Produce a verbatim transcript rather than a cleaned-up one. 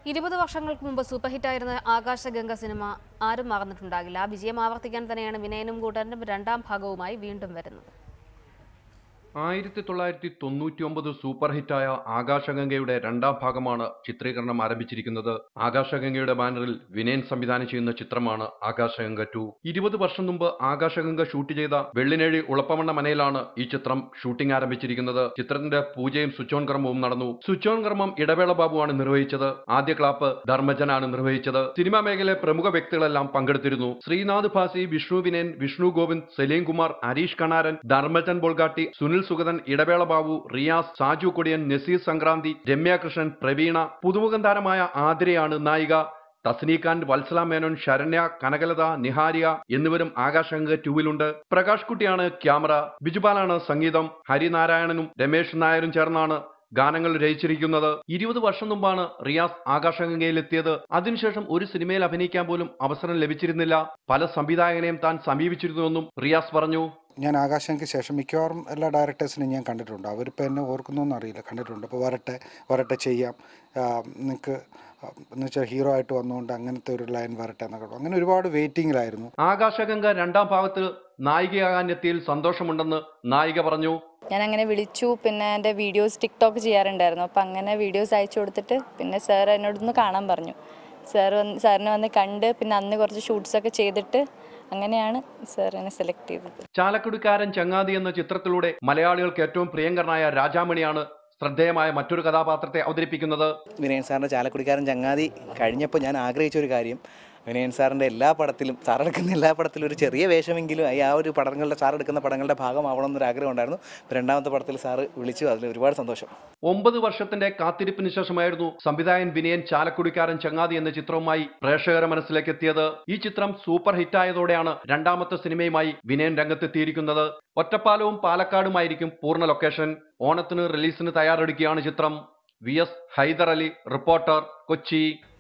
ഇരുപത് വർഷങ്ങൾക്ക് മുമ്പ് സൂപ്പർ ഹിറ്റായിരുന്ന ആകാശഗംഗ സിനിമ ആരും മറന്നിട്ടുണ്ടാകില്ല. ആ വിജയം ആവർത്തിക്കാൻ തന്നെയാണ് വിനയനും കൂട്ടനും രണ്ടാം ഭാഗവുമായി വീണ്ടും വരുന്നത്. ആയിരത്തി തൊള്ളായിരത്തി തൊണ്ണൂറ്റി ഒമ്പത് സൂപ്പർ ഹിറ്റായ ആകാശഗംഗയുടെ രണ്ടാം ഭാഗമാണ് ചിത്രീകരണം ആരംഭിച്ചിരിക്കുന്നത്. ആകാശഗംഗയുടെ ബാനറിൽ വിനയൻ സംവിധാനം ചെയ്യുന്ന ചിത്രമാണ് ആകാശഗംഗ ടു. ഇരുപത് വർഷം മുമ്പ് ആകാശഗംഗ ഷൂട്ട് ചെയ്ത വെള്ളിനേഴി ഉളപ്പമണ്ണ മനയിലാണ് ഈ ചിത്രം ഷൂട്ടിംഗ് ആരംഭിച്ചിരിക്കുന്നത്. ചിത്രത്തിന്റെ പൂജയും സ്വിച്ച് ഓൺ കർമ്മവും നടന്നു. സ്വിച്ച് ഓൺ കർമ്മം ഇടവേള ബാബുവാണ് നിർവഹിച്ചത്. ആദ്യ ക്ലാപ്പ് ധർമ്മജനാണ് നിർവഹിച്ചത്. സിനിമാ മേഖലയിലെ പ്രമുഖ വ്യക്തികളെല്ലാം പങ്കെടുത്തിരുന്നു. ശ്രീനാഥ് ഭാസി, വിഷ്ണു വിനയൻ, വിഷ്ണു ഗോവിന്ദ്, സലീം കുമാർ, ഹരീഷ് കണാരൻ, ധർമ്മജൻ ബോൾഗാട്ടി, സുനിൽ സുഗതൻ, ഇടവേള ബാബു, റിയാസ്, സാജു കൊടിയൻ, നസീർ സംക്രാന്തി, രമ്യ കൃഷ്ണൻ, പ്രവീണ, പുതുമുഖ താരമായ ആതിരയാണ് നായിക. തസ്നീഖാൻ, വത്സല മേനോൻ, ശരണ്യ, കനകലത, നിഹാരിയ എന്നിവരും ആകാശഗംഗ ടൂവിലുണ്ട്. പ്രകാശ് കുട്ടിയാണ് ക്യാമറ, ബിജുപാലാണ് സംഗീതം. ഹരിനാരായണനും രമേശ് നായരും ചേർന്നാണ് ഗാനങ്ങൾ രചിച്ചിരിക്കുന്നത്. ഇരുപത് വർഷം മുമ്പാണ് റിയാസ് ആകാശഗംഗയിലെത്തിയത്. അതിനുശേഷം ഒരു സിനിമയിൽ അഭിനയിക്കാൻ പോലും അവസരം ലഭിച്ചിരുന്നില്ല. പല സംവിധായകനെയും താൻ സമീപിച്ചിരുന്നുവെന്നും റിയാസ് പറഞ്ഞു. ഞാൻ ആകാശഗംഗയ്ക്ക് ശേഷം മിക്കവാറും എല്ലാ ഡയറക്ടേഴ്സിനും ഞാൻ കണ്ടിട്ടുണ്ട്. അവരിപ്പോൾ എന്നെ ഓർക്കുന്നൊന്നും അറിയില്ല, കണ്ടിട്ടുണ്ട്. അപ്പോൾ വരട്ടെ വരട്ടെ ചെയ്യാം, നിങ്ങൾക്ക് എന്ന് വെച്ചാൽ ഹീറോ ആയിട്ട് വന്നുകൊണ്ട് അങ്ങനത്തെ ഒരു ലൈൻ വരട്ടെ എന്നൊക്കെ, അങ്ങനെ ഒരുപാട് വെയിറ്റിംഗിലായിരുന്നു. ആകാശഗംഗ രണ്ടാം ഭാഗത്ത് നായികയാകാൻ എത്തിയതിൽ സന്തോഷമുണ്ടെന്ന് നായിക പറഞ്ഞു. ഞാൻ അങ്ങനെ വിളിച്ചു, പിന്നെ എൻ്റെ വീഡിയോസ് ടിക്ടോക്ക് ചെയ്യാറുണ്ടായിരുന്നു. അപ്പം അങ്ങനെ വീഡിയോസ് അയച്ചു കൊടുത്തിട്ട് പിന്നെ സാർ എന്നോടൊന്ന് കാണാൻ പറഞ്ഞു. സാർ വന്ന് സാറിനെ വന്ന് കണ്ട് പിന്നെ അന്ന് കുറച്ച് ഷൂട്ട്സൊക്കെ ചെയ്തിട്ട് അങ്ങനെയാണ് സാർ എന്നെ സെലക്ട് ചെയ്തത്. ചാലക്കുടിക്കാരൻ ചങ്ങാതി എന്ന ചിത്രത്തിലൂടെ മലയാളികൾക്ക് ഏറ്റവും പ്രിയങ്കരനായ രാജാമണിയാണ് ശ്രദ്ധേയമായ മറ്റൊരു കഥാപാത്രത്തെ അവതരിപ്പിക്കുന്നത്. വിനയൻ സാറിൻ്റെ ചാലക്കുടിക്കാരൻ ചങ്ങാതി കഴിഞ്ഞപ്പോൾ ഞാൻ ആഗ്രഹിച്ച ഒരു കാര്യം, വിനയൻ സാറിൻ്റെ എല്ലാ പടത്തിലും സാറെടുക്കുന്ന എല്ലാ പടത്തിലും ഒരു ചെറിയ വേഷമെങ്കിലും ആ ഒരു പടങ്ങളുടെ സാറെടുക്കുന്ന പടങ്ങളുടെ ഭാഗമാവണം എന്നൊരു ആഗ്രഹം ഉണ്ടായിരുന്നു. രണ്ടാമത്തെ പടത്തിൽ സാറ് വിളിച്ചു, അതിൽ ഒരുപാട് സന്തോഷം. ഒമ്പത് വർഷത്തിന്റെ കാത്തിരിപ്പിന് ശേഷമായിരുന്നു സംവിധായകൻ വിനയൻ ചാലക്കുടിക്കാരൻ ചങ്ങാതി എന്ന ചിത്രവുമായി പ്രേക്ഷകരുടെ മനസ്സിലേക്ക് എത്തിയത്. ഈ ചിത്രം സൂപ്പർ ഹിറ്റായതോടെയാണ് രണ്ടാമത്തെ സിനിമയുമായി വിനയൻ രംഗത്തെത്തിയിരിക്കുന്നത്. ഒറ്റപ്പാലവും പാലക്കാടുമായിരിക്കും പൂർണ്ണ ലൊക്കേഷൻ. ഓണത്തിന് റിലീസിന് തയ്യാറെടുക്കുകയാണ് ചിത്രം. V S Haider Ali, reporter, Kochi.